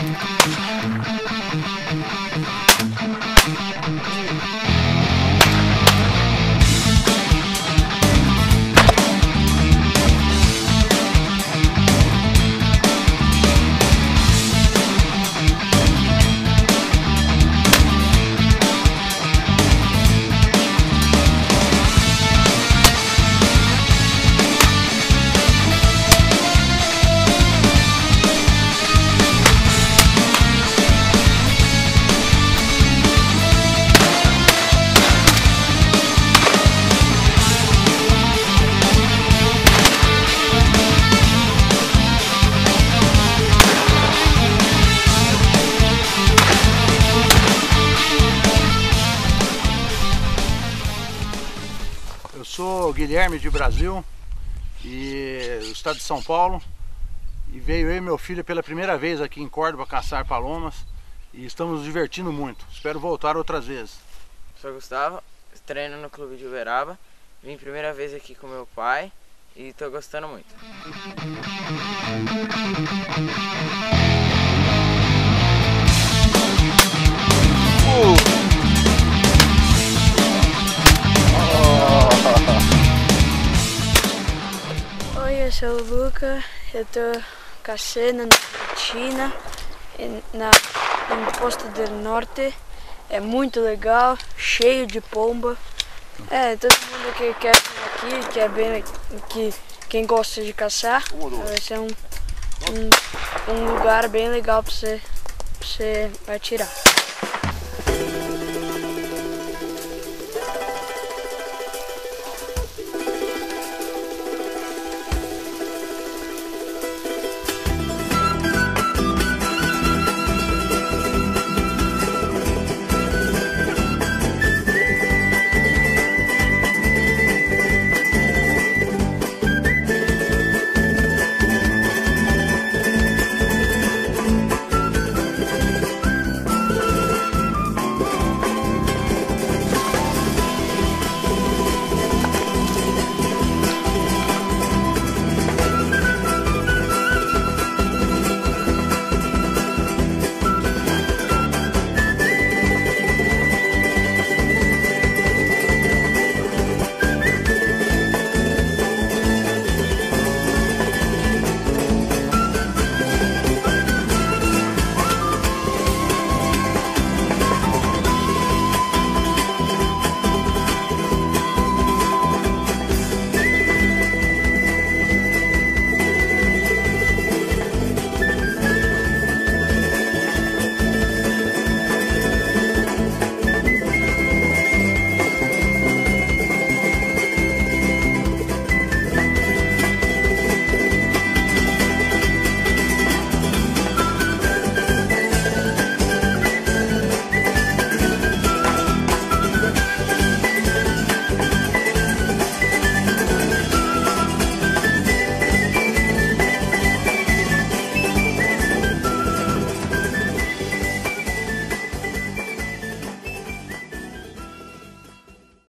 Eu sou Guilherme de Brasil, e do estado de São Paulo, e veio eu e meu filho pela primeira vez aqui em Córdoba caçar palomas e estamos nos divertindo muito. Espero voltar outras vezes. Sou Gustavo, treino no clube de Uberaba, vim primeira vez aqui com meu pai e estou gostando muito. Oi, eu sou o Luca, eu tô caçando na Argentina, no Posto del Norte. É muito legal, cheio de pomba. Todo mundo que quer vir aqui, quem gosta de caçar, vai ser um lugar bem legal para você atirar.